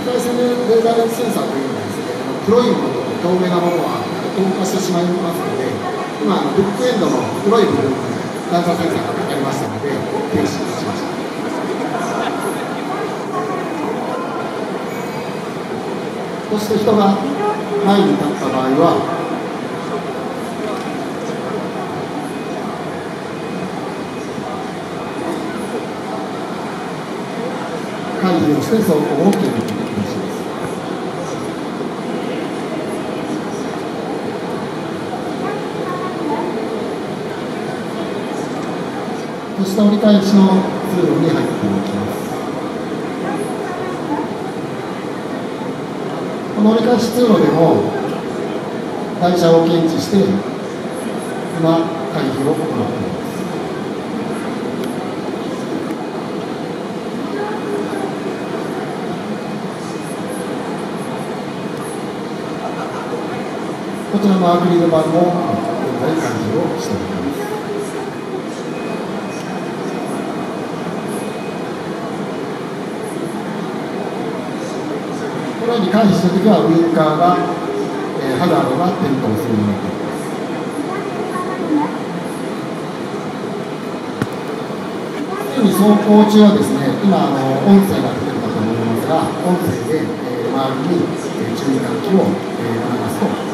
赤外線レーザーレンズセンサーというのはですね、黒いものと透明なものは透過してしまいますので、今ブックエンドの黒い部分に段差センサーがかかりましたので、停止しました。そして人が前に立った場合は、回避をして走行を決めていきます。そして折り返しの通路に入っていきます。この折り返し通路でも台車を検知して今回避を行っています。こちらのアクリル板も現在開示をしております。このように回避したときはウインカーが、ハザードが点灯するようになっています。すでに走行中はですね、今音声が出ているかと思いますが、音声で、周りに注意喚起を促すと。